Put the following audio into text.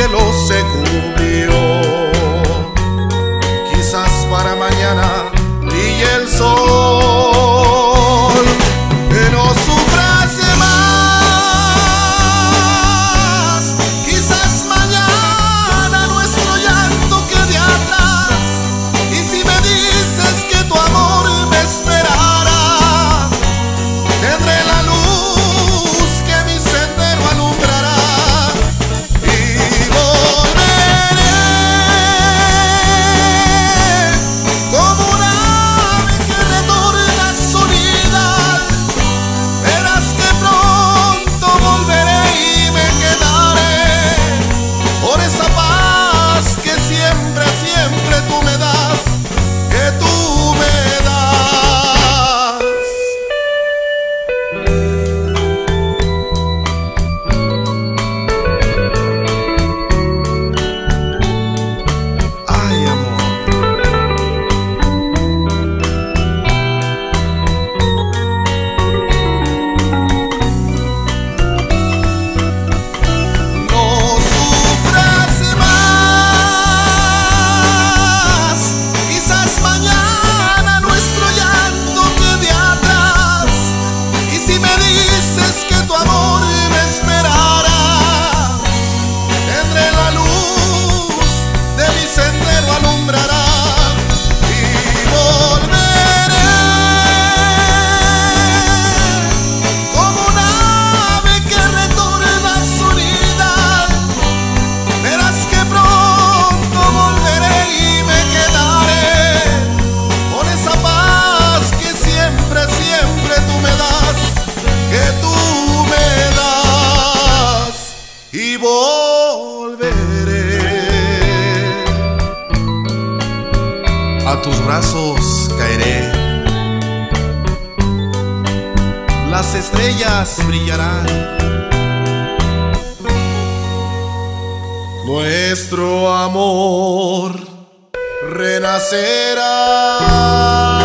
cielo se cubrió. Quizás para mañana brille el sol. Que no sufras más. Quizás mañana nuestro llanto quede atrás. Y si me dices que tu amor me esperará, tendré la luz que mi sendero alumbrará. Y volveré como un ave que retorna a su nidal. Verás que pronto volveré y me quedaré por esa paz que siempre, siempre tú me das, que tú me das. Ay, amor. No sufras más. Quizás mañana nuestro llanto quede atrás. Y si me dices que tu amor me esperará, tendré la luz de mi sendero alumbrará. Y volveré como un ave que retorna a su nidal. Verás que pronto volveré y me quedaré por esa paz que siempre, siempre tú me das, que tú me das. Y volveré. A tus brazos caeré. Las estrellas brillarán. Nuestro amor renacerá.